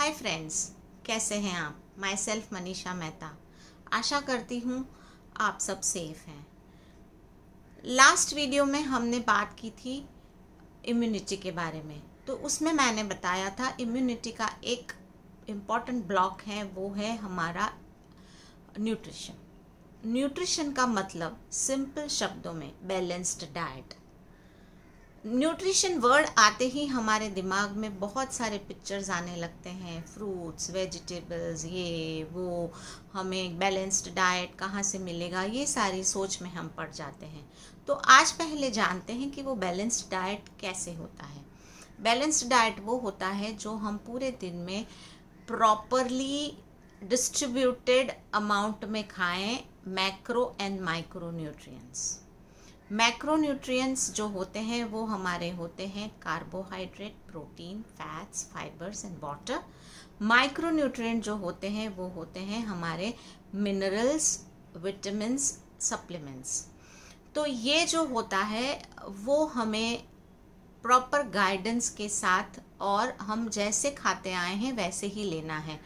Hi friends, कैसे हैं आप। Myself Manisha Mehta. आशा करती हूँ आप सब सेफ हैं। लास्ट वीडियो में हमने बात की थी इम्यूनिटी के बारे में। तो उसमें मैंने बताया था इम्यूनिटी का एक इम्पॉर्टेंट ब्लॉक है, वो है हमारा न्यूट्रिशन। न्यूट्रिशन का मतलब सिंपल शब्दों में बैलेंस्ड डाइट। न्यूट्रिशन वर्ड आते ही हमारे दिमाग में बहुत सारे पिक्चर्स आने लगते हैं, फ्रूट्स, वेजिटेबल्स, ये वो, हमें बैलेंस्ड डाइट कहाँ से मिलेगा, ये सारी सोच में हम पड़ जाते हैं। तो आज पहले जानते हैं कि वो बैलेंस्ड डाइट कैसे होता है। बैलेंस्ड डाइट वो होता है जो हम पूरे दिन में प्रॉपरली डिस्ट्रीब्यूटेड अमाउंट में खाएं, macro and micro nutrients. Macronutrients जो होते हैं वो हमारे होते हैं carbohydrate, protein, fats, fibres and water. Micronutrient जो होते हैं वो होते हैं हमारे मिनरल्स, विटामिन्स, सप्लीमेंट्स। तो ये जो होता है वो हमें प्रॉपर गाइडेंस के साथ और हम जैसे खाते आए हैं वैसे ही लेना है।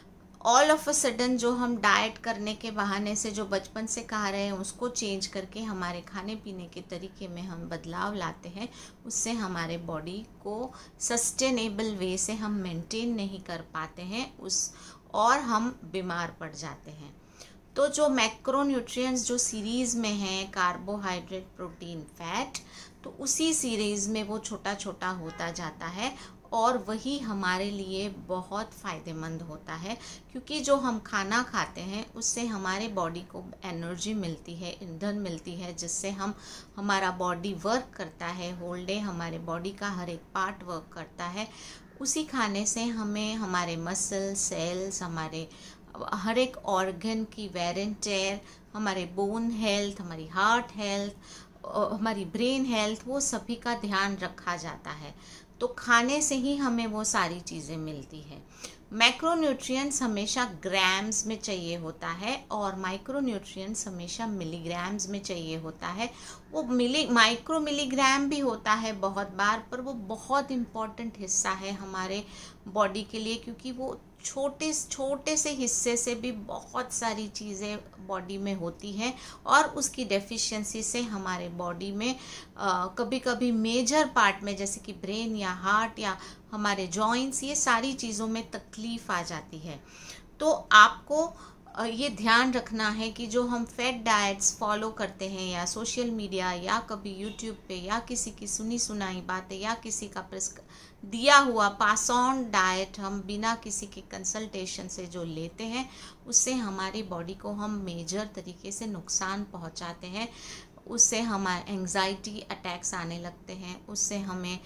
ऑल ऑफ अ सडन जो हम डाइट करने के बहाने से जो बचपन से खा रहे हैं उसको चेंज करके हमारे खाने पीने के तरीके में हम बदलाव लाते हैं, उससे हमारे बॉडी को सस्टेनेबल वे से हम मेंटेन नहीं कर पाते हैं और हम बीमार पड़ जाते हैं। तो जो मैक्रोन्यूट्रिएंट्स जो सीरीज़ में हैं, कार्बोहाइड्रेट, प्रोटीन, फैट, तो उसी सीरीज़ में वो छोटा छोटा होता जाता है और वही हमारे लिए बहुत फ़ायदेमंद होता है, क्योंकि जो हम खाना खाते हैं उससे हमारे बॉडी को एनर्जी मिलती है, ईंधन मिलती है, जिससे हमारा बॉडी वर्क करता है। होल डे हमारे बॉडी का हर एक पार्ट वर्क करता है। उसी खाने से हमें हमारे मसल, सेल्स, हमारे हर एक ऑर्गन की वेयर एंड टेयर, हमारे बोन हेल्थ, हमारी हार्ट हेल्थ, हमारी ब्रेन हेल्थ, वो सभी का ध्यान रखा जाता है। तो खाने से ही हमें वो सारी चीज़ें मिलती है। मैक्रोन्यूट्रिएंट्स हमेशा ग्राम्स में चाहिए होता है और माइक्रोन्यूट्रिएंट्स हमेशा मिलीग्राम्स में चाहिए होता है। वो माइक्रो मिलीग्राम भी होता है बहुत बार, पर वो बहुत इम्पॉर्टेंट हिस्सा है हमारे बॉडी के लिए, क्योंकि वो छोटे से हिस्से से भी बहुत सारी चीज़ें बॉडी में होती हैं और उसकी डेफिशिएंसी से हमारे बॉडी में कभी कभी मेजर पार्ट में, जैसे कि ब्रेन या हार्ट या हमारे जॉइंट्स, ये सारी चीज़ों में तकलीफ़ आ जाती है। तो आपको ये ध्यान रखना है कि जो हम फैट डाइट्स फॉलो करते हैं या सोशल मीडिया या कभी यूट्यूब पे या किसी की सुनी सुनाई बातें या किसी का दिया हुआ पास ऑन डाइट हम बिना किसी के कंसल्टेशन से जो लेते हैं, उससे हमारी बॉडी को हम मेजर तरीके से नुकसान पहुंचाते हैं। उससे हमारे एंग्जाइटी अटैक्स आने लगते हैं, उससे हमें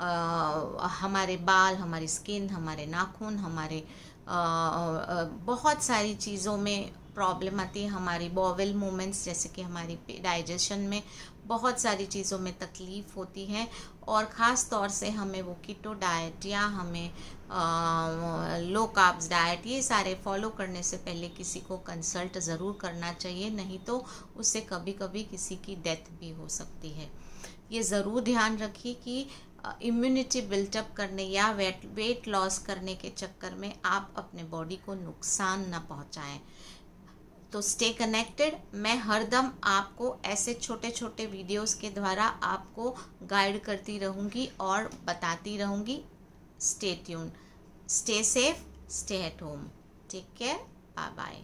हमारे बाल, हमारी स्किन, हमारे नाखून, हमारे बहुत सारी चीज़ों में प्रॉब्लम आती है। हमारी बॉवेल मूवमेंट्स, जैसे कि हमारी डाइजेशन में बहुत सारी चीज़ों में तकलीफ़ होती है। और ख़ास तौर से हमें वो कीटो डाइट या हमें लो कार्ब्स डाइट, ये सारे फॉलो करने से पहले किसी को कंसल्ट ज़रूर करना चाहिए, नहीं तो उससे कभी कभी किसी की डेथ भी हो सकती है। ये ज़रूर ध्यान रखिए कि इम्यूनिटी बिल्टअप करने या वेट लॉस करने के चक्कर में आप अपने बॉडी को नुकसान ना पहुंचाएं। तो स्टे कनेक्टेड। मैं हरदम आपको ऐसे छोटे छोटे वीडियोस के द्वारा आपको गाइड करती रहूँगी और बताती रहूँगी। Stay tune, stay safe, stay at home, take care, bye bye.